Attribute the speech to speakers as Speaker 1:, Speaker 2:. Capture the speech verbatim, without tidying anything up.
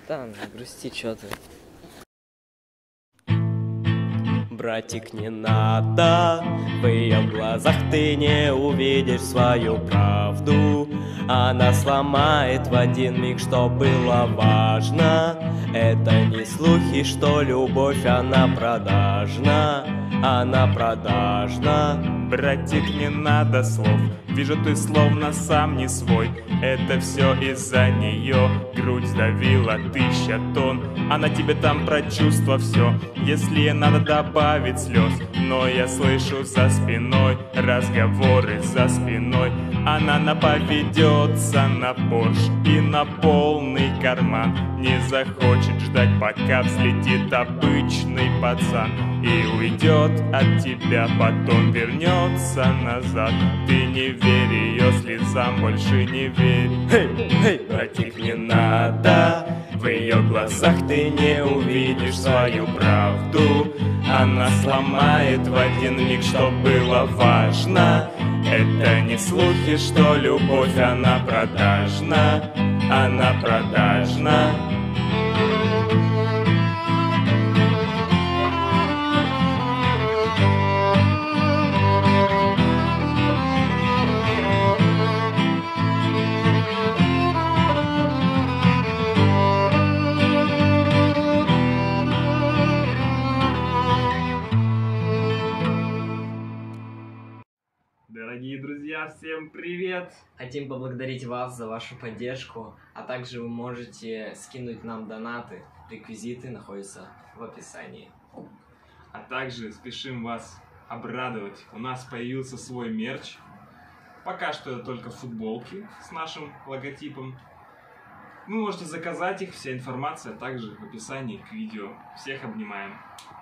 Speaker 1: Да, ну, грусти, чё ты. Братик, не надо, в ее глазах ты не увидишь свою правду. Она сломает в один миг, что было важно. Это не слухи, что любовь, она продажна. Она продажна.
Speaker 2: Братик, не надо слов, вижу, ты словно сам не свой. Это все из-за нее, грудь сдавила тысяча тонн. Она тебе там про чувства все, если ей надо добавить слез. Но я слышу за спиной разговоры за спиной. Она наповедется на Порш и на полный карман. Не захочет ждать, пока взлетит обычный пацан. И уйдет от тебя, потом вернется назад. Ты не верь ее слезам, больше не верь.
Speaker 1: Эй, эй, братик, не надо, в ее глазах ты не увидишь свою правду. Она сломает в один миг, что было важно. Это не слухи, что любовь, она продажна. Она продажна.
Speaker 2: Дорогие друзья, всем привет!
Speaker 1: Хотим поблагодарить вас за вашу поддержку, а также вы можете скинуть нам донаты. Реквизиты находятся в описании.
Speaker 2: А также спешим вас обрадовать. У нас появился свой мерч. Пока что это только футболки с нашим логотипом. Вы можете заказать их, вся информация также в описании к видео. Всех обнимаем!